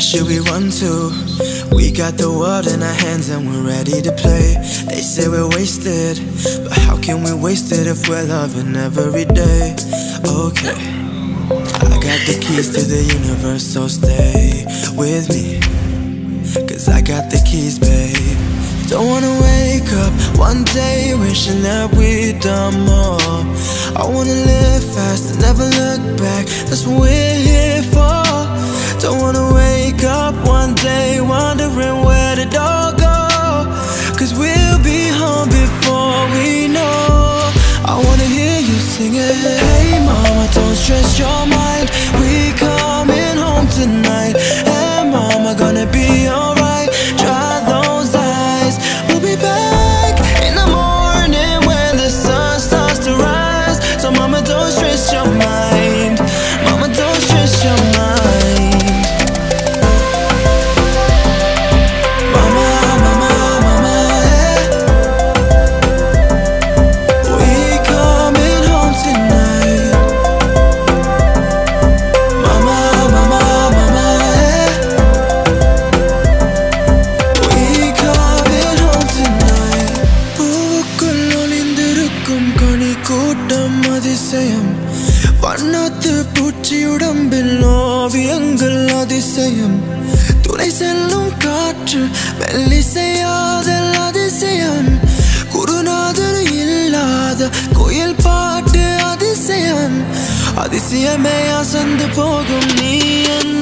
should we run to? We got the world in our hands and we're ready to play. They say we're wasted, but how can we waste it if we're loving every day? Okay, I got the keys to the universe, so stay with me, cause I got the keys, babe. Don't wanna wake up one day wishing that we'd done more. I wanna live fast and never look back, that's what we're here for. Don't wanna wake up one day wondering where did it all go, cause we'll be home before we know. I wanna hear you singing, hey mama, don't stress your mind, we coming home tonight. Hey mama, gonna be alright, dry those eyes. We'll be back in the morning when the sun starts to rise. So mama, don't stress your mind, mama, don't stress your mind. வண்ணத்து பூச்சியுடம்பில் ஓவியங்கள் அதிசயம், துணை செல்லும் காற்று மெல்லிசையாதல் அதிசயம், குருநாதர் இல்லாத கோயில் பாட்டு அதிசயம், அதிசயமே அசந்து போகும் நீ